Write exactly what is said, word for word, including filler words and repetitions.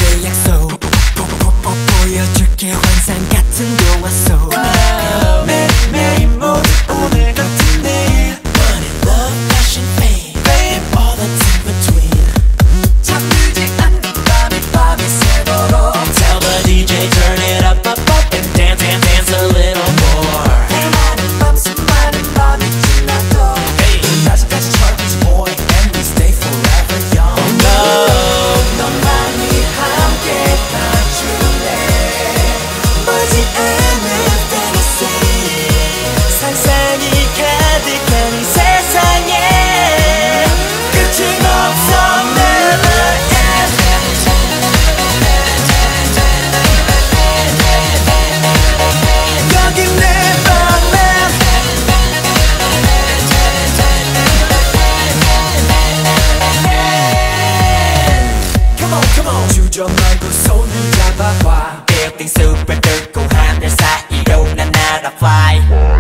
우리의 약속 보여줄게 환상 같은 영화 속 매일매일 모두 오늘 같은 내일 Money, love, passion, fame Fame, all that's in between 잠들지 않는 밤이 밤이 새도록 Tell the D J turn it up, up, up And dance, dance, dance a little more 수많은 밤 수많은 밤이 지나도 Hey, 다시까지 철부지 boy And we stay forever young Oh no 너만이 함께 가줄래 보지 않는 fantasy 상상이 가득한 이 세상에 끝은 없어 never end 여긴 Neverland Come on, come on 주저 말고 손을 잡아봐 Building super 뚫고 하늘 사이로 난 날아 fly